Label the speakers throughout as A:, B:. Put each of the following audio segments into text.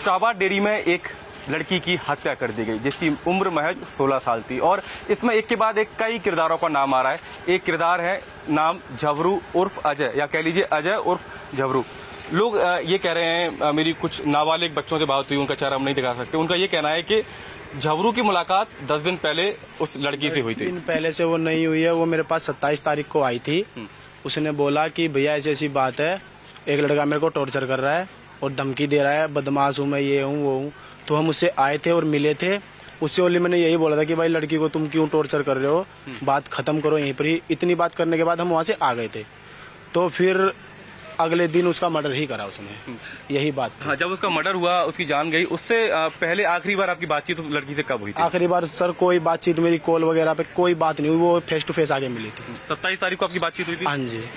A: खुशाबाद dairy में एक लड़की की हत्या कर दी गई जिसकी उम्र महज 16 साल थी और इसमें एक के बाद एक कई किरदारों का नाम आ रहा है। एक किरदार है नाम झबरू उर्फ अजय, या कह लीजिए अजय उर्फ झबरू। लोग ये कह रहे हैं, मेरी कुछ नाबालिग बच्चों से बात हुई, उनका चेहरा हम नहीं दिखा सकते, उनका ये कहना है कि झबरू की मुलाकात 10 दिन पहले उस लड़की से हुई थी। 10
B: दिन पहले से वो नहीं हुई है, वो मेरे पास 27 तारीख को आई थी। उसने बोला कि भैया ऐसी ऐसी बात है, एक लड़का मेरे को टॉर्चर कर रहा है और धमकी दे रहा है, बदमाश हूँ मैं, ये हूँ वो हूँ। तो हम उससे आए थे और मिले थे। उससे ओनली मैंने यही बोला था कि भाई लड़की को तुम क्यों टॉर्चर कर रहे हो, बात खत्म करो यहीं पर ही। इतनी बात करने के बाद हम वहाँ से आ गए थे। तो फिर अगले दिन उसका मर्डर ही करा उसने, यही बात थी।
A: हाँ, जब उसका मर्डर हुआ, उसकी जान गई, उससे पहले आखिरी बार आपकी बातचीत लड़की से कब हुई थी?
B: आखिरी बार सर कोई बातचीत, मेरी कॉल वगैरह पे कोई बात नहीं हुई, वो फेस टू फेस आगे मिली थी।
A: 27 तारीख को आपकी बातचीत हुई थी?
B: हाँ जी।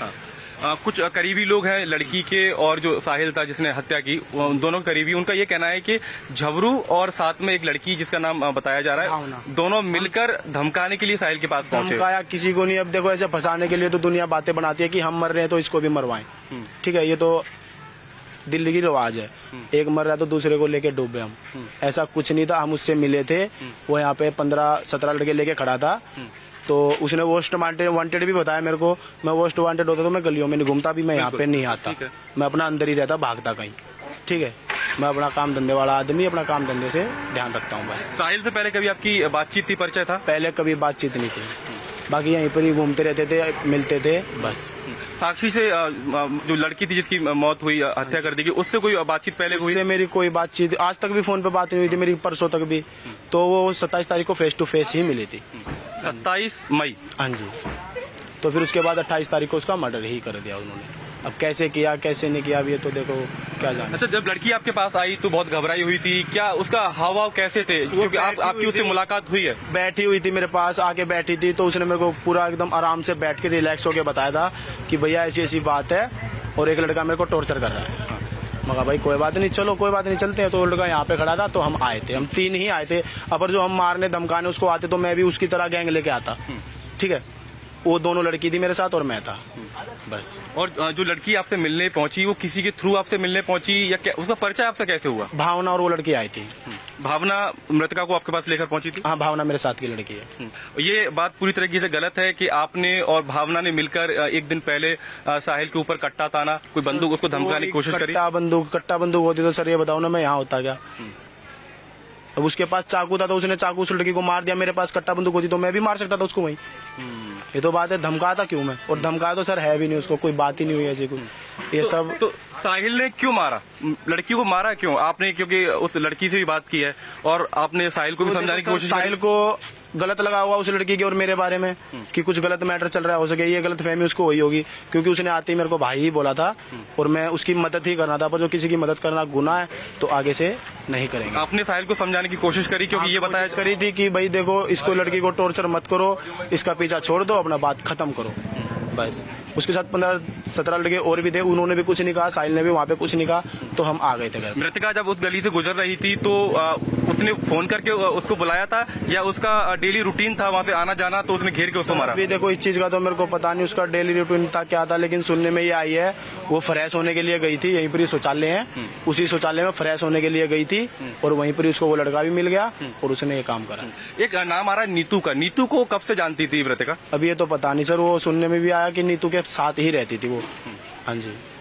A: कुछ करीबी लोग हैं लड़की के और जो साहिल था जिसने हत्या की, उन दोनों करीबी, उनका ये कहना है कि झबरू और साथ में एक लड़की जिसका नाम बताया जा रहा है, दोनों मिलकर धमकाने के लिए साहिल के पास पहुंचे।
B: धमकाया किसी को नहीं। अब देखो ऐसे फंसाने के लिए तो दुनिया बातें बनाती है कि हम मर रहे हैं तो इसको भी मरवाएं। ठीक है, ये तो दिल्ली की रिवाज है, एक मर रहा है तो दूसरे को लेके डूबे हम। ऐसा कुछ नहीं था, हम उससे मिले थे, वो यहाँ पे 15-17 लड़के लेके खड़ा था। तो उसने मोस्ट वांटेड भी बताया मेरे को। मैं मोस्ट वांटेड होता तो मैं गलियों में नहीं घूमता, भी मैं यहाँ पे नहीं आता, मैं अपना अंदर ही रहता, भागता कहीं। ठीक है, मैं अपना काम धंधे वाला आदमी, अपना काम धंधे से ध्यान रखता हूँ बस।
A: साहिल से पहले कभी आपकी बातचीत थी, परिचय था?
B: पहले कभी बातचीत नहीं थी, बाकी यहीं पर ही घूमते रहते थे, मिलते थे बस।
A: साक्षी से जो लड़की थी जिसकी मौत हुई, हत्या कर दी गई, उससे कोई बातचीत पहले हुई?
B: उससे मेरी कोई बातचीत आज तक भी फोन पे बात नहीं हुई थी मेरी, परसों तक भी। तो वो 27 तारीख को फेस टू फेस ही मिली थी।
A: 27 मई?
B: हाँ जी। तो फिर उसके बाद 28 तारीख को उसका मर्डर ही कर दिया उन्होंने। अब कैसे किया कैसे नहीं किया, अब ये तो देखो क्या जाने।
A: अच्छा, जब लड़की आपके पास आई तो बहुत घबराई हुई थी, क्या उसका हाव भाव कैसे थे? क्योंकि आपकी उससे मुलाकात हुई है।
B: बैठी हुई थी मेरे पास, आके बैठी थी, तो उसने मेरे को पूरा एकदम आराम से बैठ के रिलैक्स होके बताया था कि भैया ऐसी ऐसी बात है और एक लड़का मेरे को टॉर्चर कर रहा है। मगर भाई कोई बात नहीं, चलो कोई बात नहीं, चलते हैं। तो लड़का यहाँ पे खड़ा था, तो हम आए थे, हम 3 ही आए थे। अगर जो हम मारने धमकाने उसको आते तो मैं भी उसकी तरह गैंग लेके आता। ठीक है, वो दोनों लड़की थी मेरे साथ और मैं था बस।
A: और जो लड़की आपसे मिलने पहुंची, वो किसी के थ्रू आपसे मिलने पहुंची या क्या, उसका परिचय आपसे कैसे हुआ?
B: भावना और वो लड़की आई थी।
A: भावना मृतका को आपके पास लेकर पहुंची थी?
B: हाँ, भावना मेरे साथ की लड़की है।
A: ये बात पूरी तरीके से गलत है कि आपने और भावना ने मिलकर एक दिन पहले साहिल के ऊपर कट्टा ताना, कोई बंदूक उसको धमकाने की कोशिश करी?
B: कट्टा बंदूक होती तो सर ये बताओ ना, मैं यहाँ होता क्या? अब उसके पास चाकू था तो उसने चाकू उस लड़की को मार दिया। मेरे पास कट्टा बंदूक होती तो मैं भी मार सकता था उसको वहीं। ये तो बात है, धमकाता क्यों मैं? और धमकाया तो सर है भी नहीं, उसको कोई बात ही नहीं हुई ऐसी कुछ। ये सब
A: तो साहिल ने क्यों मारा, लड़की को मारा क्यों आपने? क्योंकि उस लड़की से भी बात की है और आपने साहिल को भी समझाने की कोशिश।
B: साहिल को गलत लगा हुआ उस लड़की के और मेरे बारे में कि कुछ गलत मैटर चल रहा है, हो सके ये गलत फहमी उसको हुई होगी, क्योंकि उसने आते ही मेरे को भाई ही बोला था और मैं उसकी मदद ही करना था। पर जो किसी की मदद करना गुनाह है तो आगे से नहीं करेंगे।
A: आपने साहिल को समझाने की कोशिश करी? क्योंकि ये बताया
B: करी थी कि भाई देखो, इसको लड़की को टॉर्चर मत करो, इसका पीछा छोड़ दो, अपना बात खत्म करो बस। उसके साथ 15-17 लड़के और भी थे, उन्होंने भी कुछ नहीं कहा, साहिल ने भी वहाँ पे कुछ नहीं कहा, तो हम आ गए थे घर।
A: मृतका जब उस गली से गुजर रही थी तो उसने फोन करके उसको बुलाया था या उसका डेली रूटीन था वहाँ से आना जाना, तो उसने घेर के उसको मारा?
B: अभी देखो इस चीज का तो मेरे को पता नहीं उसका डेली रूटीन था क्या था, लेकिन सुनने में ये आई है वो फ्रेश होने के लिए गई थी, यहीं पर ही शौचालय है, उसी शौचालय में फ्रेश होने के लिए गई थी और वहीं पर उसको वो लड़का भी मिल गया और उसने ये काम करा।
A: एक नाम आ रहा है नीतू का, नीतू को कब से जानती थी मृतका?
B: अभी ये तो पता नहीं सर, वो सुनने में भी आया कि नीतू के साथ ही रहती थी वो। हाँ जी।